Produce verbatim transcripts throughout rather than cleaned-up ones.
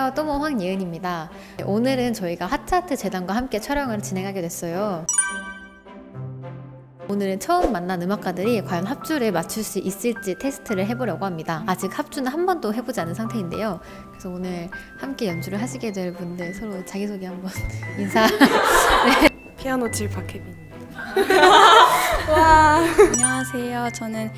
안녕하세요. 또모 황예은입니다. 오늘은 저희가 핫차트 재단과 함께 촬영을 진행하게 됐어요. 오늘은 처음 만난 음악가들이 과연 합주를 맞출 수 있을지 테스트를 해보려고 합니다. 아직 합주는 한 번도 해보지 않은 상태인데요. 그래서 오늘 함께 연주를 하시게 될 분들 서로 자기소개 한번 인사. 네. 피아노 칠 박혜빈입니다. 와. 안녕하세요. 저는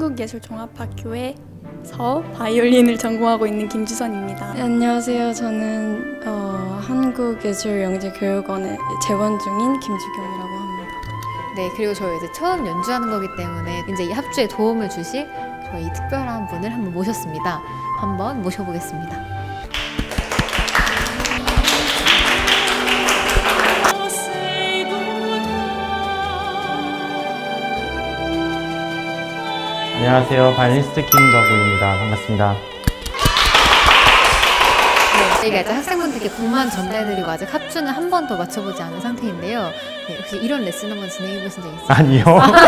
한국예술종합학교에서 바이올린을 전공하고 있는 김지선입니다. 네, 안녕하세요. 저는 어, 한국예술영재교육원에 재원 중인 김주경이라고 합니다. 네, 그리고 저희 이제 처음 연주하는 거기 때문에 이제 이 합주에 도움을 주실 저희 특별한 분을 한번 모셨습니다. 한번 모셔보겠습니다. 안녕하세요. 바이올리니스트 김덕우입니다. 반갑습니다. 네, 저희가 이제 학생분들께 곡만 전달해드리고 아직 합주는 한 번도 맞춰보지 않은 상태인데요. 네, 혹시 이런 레슨 한번 진행해보신 적 있어요? 아니요.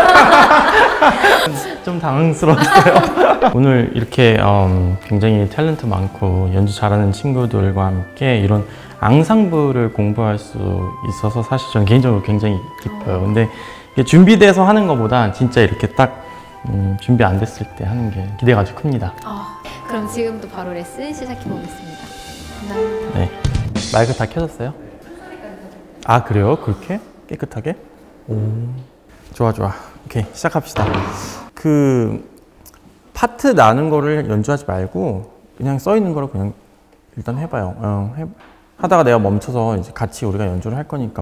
좀 당황스러웠어요. 오늘 이렇게 음, 굉장히 탤런트 많고 연주 잘하는 친구들과 함께 이런 앙상블을 공부할 수 있어서 사실 저는 개인적으로 굉장히 기뻐요. 근데 이게 준비돼서 하는 것보다 진짜 이렇게 딱 음, 준비 안 됐을 때 하는 게 기대가 아주 큽니다. 어, 그럼 지금부터 바로 레슨 시작해보겠습니다. 감사합니다. 네. 마이크 다 켜졌어요? 아, 그래요? 그렇게? 깨끗하게? 오. 좋아, 좋아. 오케이, 시작합시다. 그, 파트 나는 거를 연주하지 말고, 그냥 써 있는 거를 그냥 일단 해봐요. 어, 해, 하다가 내가 멈춰서 이제 같이 우리가 연주를 할 거니까.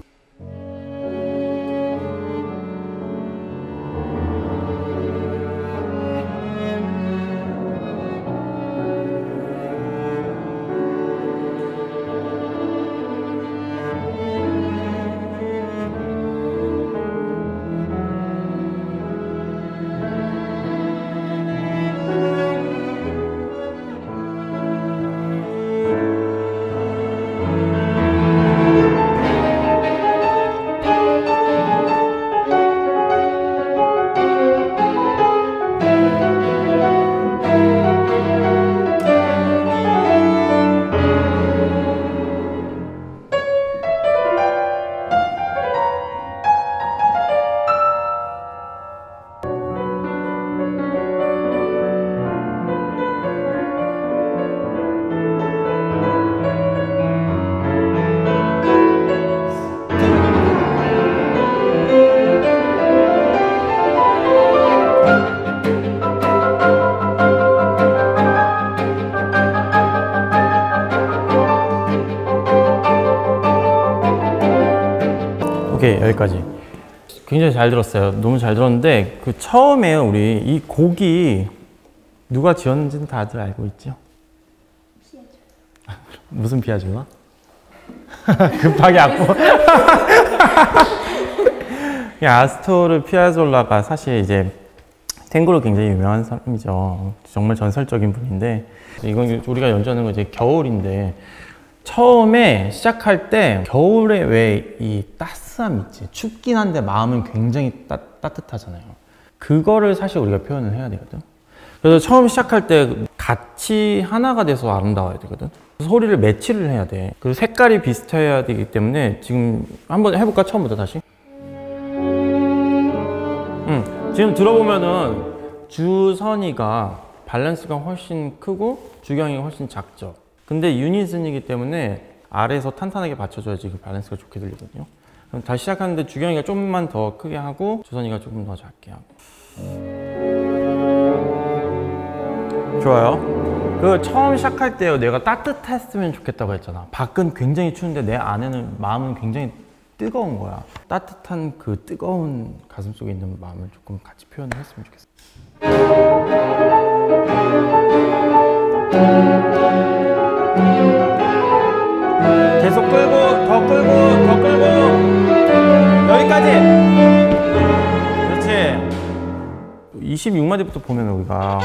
오케이, 여기까지. 굉장히 잘 들었어요. 너무 잘 들었는데 그 처음에 우리 이 곡이 누가 지었는지는 다들 알고 있죠? 피아졸라. 무슨 피아졸라? 급하게 악보. 아스토르 피아졸라가 사실 이제 탱고로 굉장히 유명한 사람이죠. 정말 전설적인 분인데 이건 우리가 연주하는 거 이제 겨울인데 처음에 시작할 때 겨울에 왜 이 따스함 있지? 춥긴 한데 마음은 굉장히 따, 따뜻하잖아요. 그거를 사실 우리가 표현을 해야 되거든. 그래서 처음 시작할 때 같이 하나가 돼서 아름다워야 되거든. 소리를 매치를 해야 돼. 그리고 색깔이 비슷해야 되기 때문에 지금 한번 해볼까? 처음부터 다시. 음, 지금 들어보면은 주선이가 밸런스가 훨씬 크고 주경이가 훨씬 작죠. 근데 유닛은이기 때문에 아래에서 탄탄하게 받쳐줘야지 그 밸런스가 좋게 들리거든요. 그럼 다시 시작하는데 주경이가 조금만 더 크게 하고 주선이가 조금 더 작게 하고. 좋아요. 그 처음 시작할 때 내가 따뜻했으면 좋겠다고 했잖아. 밖은 굉장히 추운데 내 안에는 마음은 굉장히 뜨거운 거야. 따뜻한 그 뜨거운 가슴 속에 있는 마음을 조금 같이 표현을 했으면 좋겠어. 계속 끌고 더 끌고 더 끌고 여기까지. 그렇지. 이십육 마디부터 보면 우리가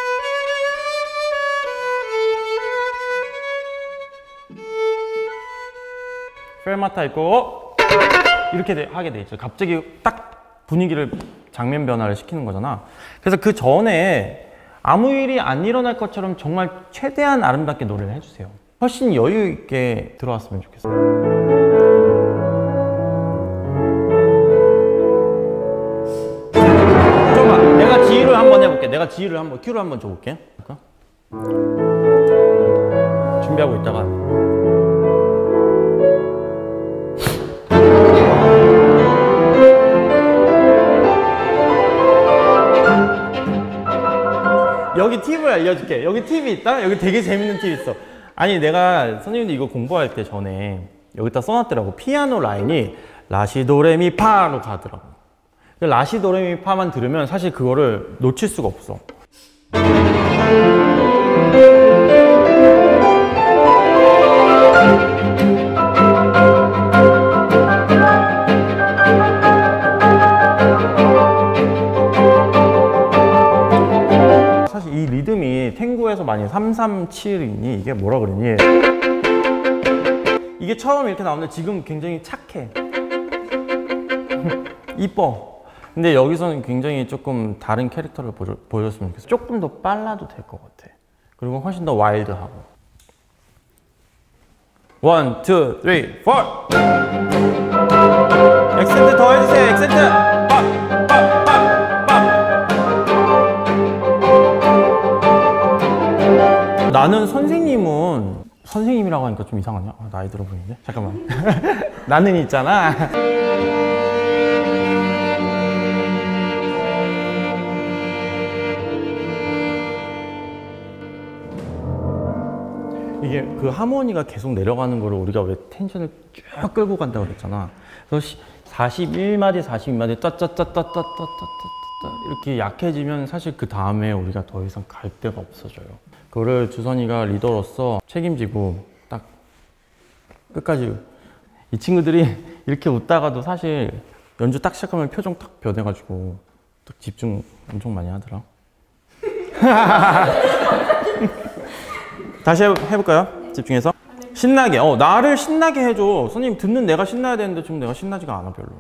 페르마타 있고 이렇게 돼, 하게 돼 있죠. 갑자기 딱 분위기를 장면 변화를 시키는 거잖아. 그래서 그 전에 아무 일이 안 일어날 것처럼 정말 최대한 아름답게 노래를 해주세요. 훨씬 여유 있게 들어왔으면 좋겠어. 잠깐만, 내가 지휘를 한번 해볼게. 내가 지휘를 한번 큐를 한번 줘볼게. 준비하고 있다가 여기 팁을 알려줄게. 여기 팁이 있다? 여기 되게 재밌는 팁이 있어. 아니 내가 선생님도 이거 공부할 때 전에 여기다 써놨더라고. 피아노 라인이 라시도레미파로 가더라고. 라시도레미파만 들으면 사실 그거를 놓칠 수가 없어. 사실 이 리듬이 탱고에서 많이 삼 삼 칠이니 이게 뭐라 그러니? 이게 처음 이렇게 나오는데 지금 굉장히 착해. 이뻐. 근데 여기서는 굉장히 조금 다른 캐릭터를 보여, 보여줬으면 좋겠어. 조금 더 빨라도 될 것 같아. 그리고 훨씬 더 와일드하고. 원, 투, 쓰리, 포! 액센트 더 해주세요. 액센트! 빡! 빡! 빡! 빡! 나는 선생님은 선생님이라고 하니까 좀 이상하냐? 아, 나이 들어 보이는데? 잠깐만. 나는 있잖아. 이게 그 하모니가 계속 내려가는 거를 우리가 왜 텐션을 쭉 끌고 간다고 그랬잖아. 그래서 사십일 마디, 사십이 마디 따따따따따따따따 이렇게 약해지면 사실 그 다음에 우리가 더 이상 갈 데가 없어져요. 그거를 주선이가 리더로서 책임지고 딱 끝까지. 이 친구들이 이렇게 웃다가도 사실 연주 딱 시작하면 표정 딱 변해가지고 딱 집중 엄청 많이 하더라. 다시 해볼까요? 집중해서. 신나게. 어, 나를 신나게 해줘. 선생님 듣는 내가 신나야 되는데 지금 내가 신나지가 않아 별로.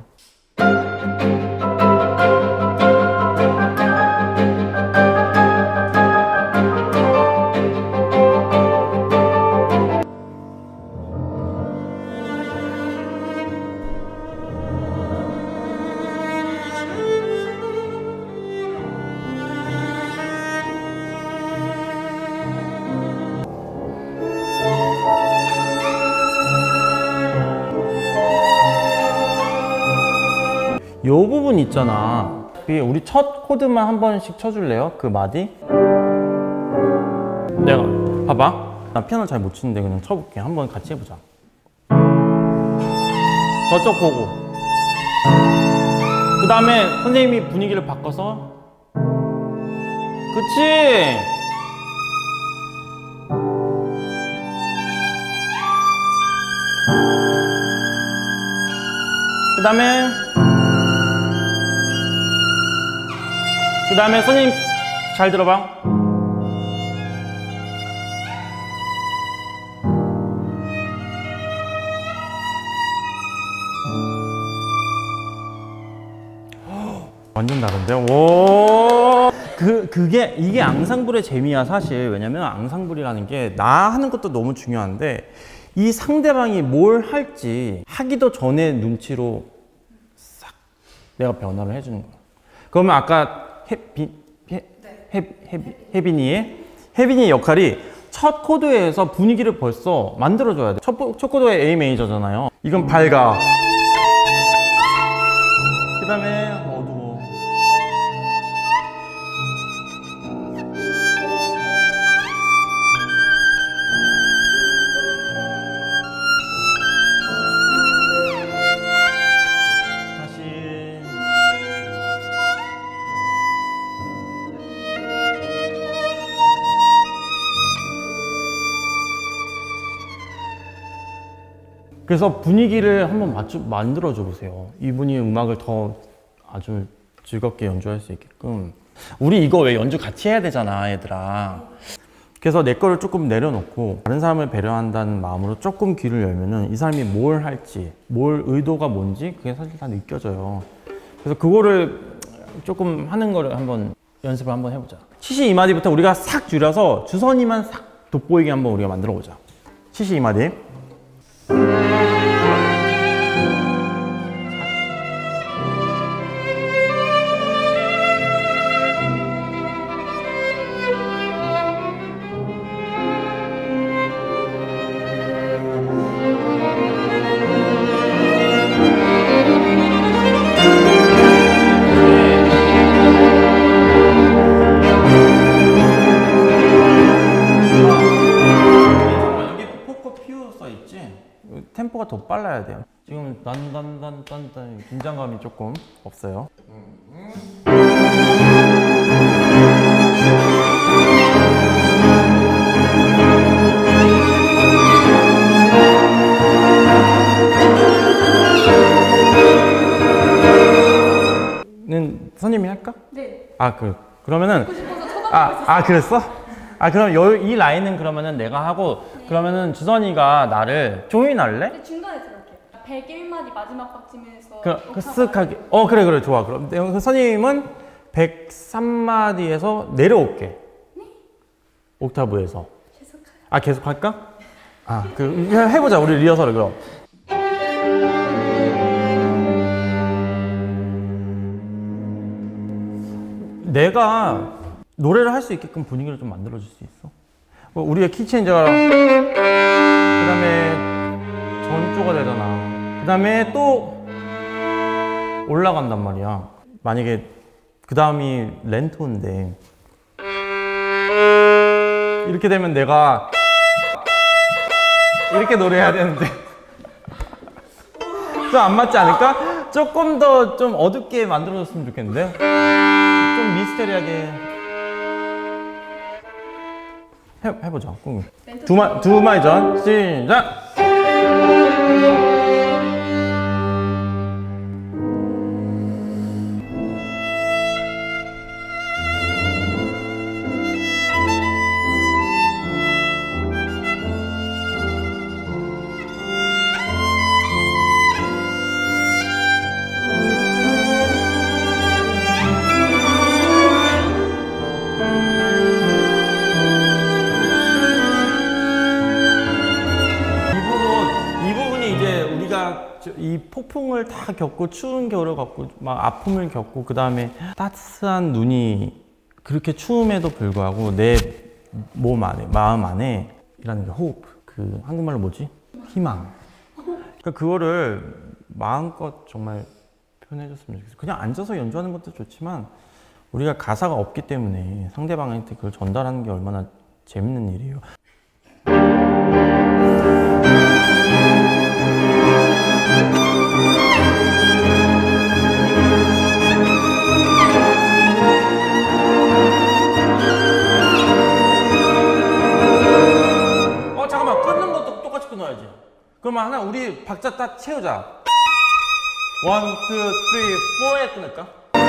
요 부분 있잖아. 우리 첫 코드만 한 번씩 쳐줄래요? 그 마디? 내가 봐봐. 나 피아노 잘 못 치는데 그냥 쳐볼게. 한번 같이 해보자. 저쪽 보고. 그 다음에 선생님이 분위기를 바꿔서. 그치? 그 다음에 그 다음에 선생님 잘 들어봐. 완전 다른데? 오. 그, 그게, 이게 앙상블의 재미야, 사실. 왜냐면 앙상블이라는 게 나 하는 것도 너무 중요한데 이 상대방이 뭘 할지 하기도 전에 눈치로 싹 내가 변화를 해주는 거야. 그러면 아까 혜빈, 혜, 혜, 혜, 혜빈이의 혜빈이의 역할이 첫 코드에서 분위기를 벌써 만들어줘야 돼. 첫, 첫 코드가 A 메이저잖아요. 이건 밝아. 그 다음에 어두워. 그래서 분위기를 한번 맞추, 만들어줘 보세요. 이분이 음악을 더 아주 즐겁게 연주할 수 있게끔. 우리 이거 왜 연주 같이 해야 되잖아, 얘들아. 그래서 내 거를 조금 내려놓고 다른 사람을 배려한다는 마음으로 조금 귀를 열면은 이 사람이 뭘 할지, 뭘 의도가 뭔지 그게 사실 다 느껴져요. 그래서 그거를 조금 하는 거를 한번 연습을 한번 해보자. 칠십이 마디부터 우리가 싹 줄여서 주선이만 싹 돋보이게 한번 우리가 만들어 보자. 칠십이 마디. 템포가 더 빨라야 돼요. 지금 딴딴딴딴딴 긴장감이 조금 없어요. 는 선생님이 할까? 네. 아, 그 그러면은 아, 아 그랬어? 아, 그럼 요, 이 라인은 그러면은 내가 하고 네. 그러면은 주선이가 나를 조인할래? 네, 중간에 들어갈게요. 백일 마디 마지막 박쯤에서 그, 그 쓱하게. 어, 그래, 그래, 좋아. 그럼 선생님은 백삼 마디에서 내려올게. 네? 옥타브에서. 계속 할까요? 아, 계속 할까? 아, 그, 해보자. 우리 리허설을 그럼. 내가 노래를 할 수 있게끔 분위기를 좀 만들어줄 수 있어? 우리가 키체인저가 그 다음에 전조가 되잖아. 그 다음에 또 올라간단 말이야. 만약에 그 다음이 렌토인데 이렇게 되면 내가 이렇게 노래해야 되는데 좀 안 맞지 않을까? 조금 더 좀 어둡게 만들어줬으면 좋겠는데 좀 미스테리하게 해, 해보자. 두, 마, 두 마디 전 시작! 이 폭풍을 다 겪고 추운 겨울을 겪고 막 아픔을 겪고 그 다음에 따스한 눈이 그렇게 추움에도 불구하고 내 몸 안에 마음 안에 이라는 게 호흡, 그 한국말로 뭐지? 희망. 그러니까 그거를 마음껏 정말 표현해줬으면 좋겠어. 그냥 앉아서 연주하는 것도 좋지만 우리가 가사가 없기 때문에 상대방한테 그걸 전달하는 게 얼마나 재밌는 일이에요. 어 잠깐만, 끊는 것도 똑같이 끊어야지. 그러면 하나 우리 박자 딱 채우자. 원, 투, 쓰리, 포에 끊을까?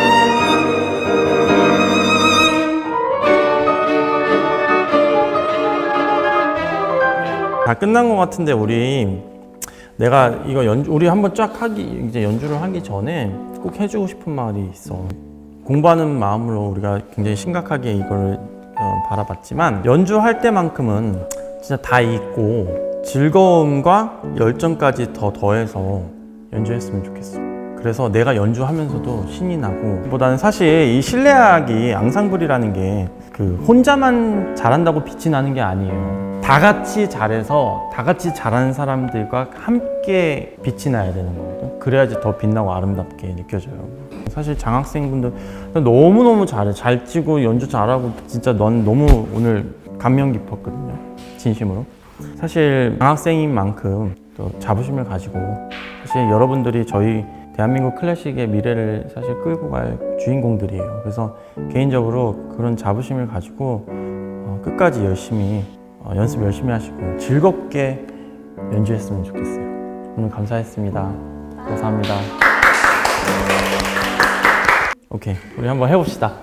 다 끝난 것 같은데 우리 내가 이거 연주 우리 한번 쫙 하기 이제 연주를 하기 전에 꼭 해주고 싶은 말이 있어. 공부하는 마음으로 우리가 굉장히 심각하게 이걸 어, 바라봤지만 연주할 때만큼은 진짜 다 잊고 즐거움과 열정까지 더 더해서 연주했으면 좋겠어. 그래서 내가 연주하면서도 신이 나고 보다는 사실 이 실내악이 앙상블이라는 게 그 혼자만 잘한다고 빛이 나는 게 아니에요. 다 같이 잘해서 다 같이 잘하는 사람들과 함께 빛이 나야 되는 거거든. 그래야지 더 빛나고 아름답게 느껴져요. 사실 장학생분들 너무너무 잘해. 잘 치고 연주 잘하고 진짜 넌 너무 오늘 감명 깊었거든요. 진심으로. 사실 장학생인 만큼 또 자부심을 가지고 사실 여러분들이 저희 대한민국 클래식의 미래를 사실 끌고 갈 주인공들이에요. 그래서 개인적으로 그런 자부심을 가지고 어, 끝까지 열심히 어, 연습 열심히 하시고 즐겁게 연주했으면 좋겠어요. 오늘 감사했습니다. 감사합니다. 오케이, 우리 한번 해봅시다.